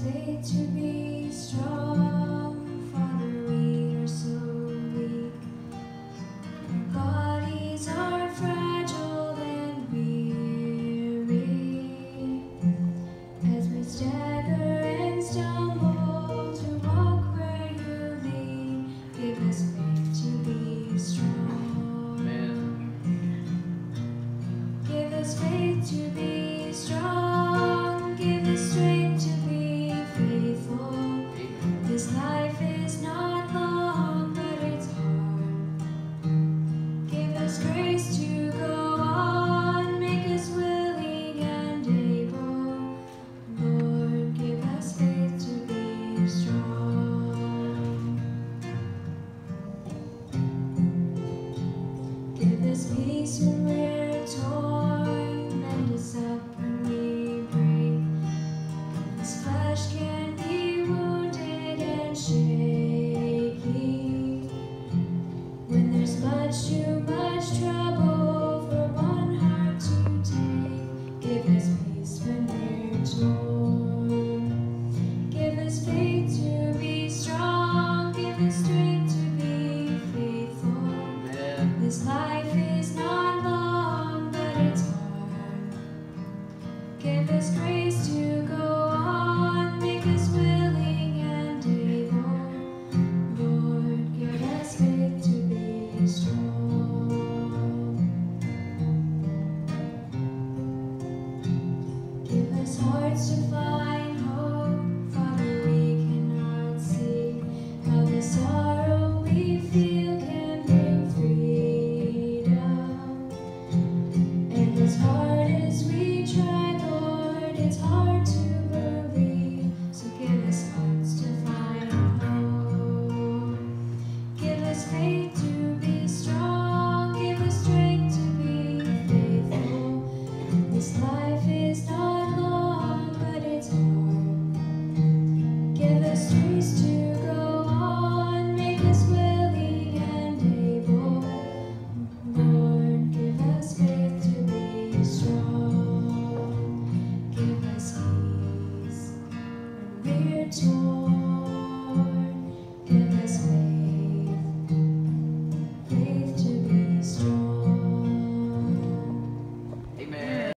faith to be strong. Father, we are so weak. Our bodies are fragile and weary. As we stagger and stumble to walk where you lead, give us faith to be strong. Amen. Give us faith to be strong. Give us strength to be faithful. This life is not long, but it's hard. Give us grace to go on. Make us willing and able. Lord, give us faith to be strong. Give us peace when we're torn. Mend us up when we break. This flesh can be wounded and shaky. When there's too much trouble for one heart to take, give us peace when we're torn. Give us faith to be strong. Give us strength to be faithful. Amen. This life is not long, but it's hard. Give us grace to go on. Make us willing and able. Lord, give us faith to be strong. Give us hearts to find hope. Father, we cannot see how the sorrow we feel can bring freedom. And as hard as we try, Lord, it's hard to believe. So give us hearts to find hope. Give us faith to be strong. Give us strength to be faithful. This life is not long, but it's hard. Give us grace to go on. Make us willing and able. Lord, give us faith to be strong. Give us peace when we're torn.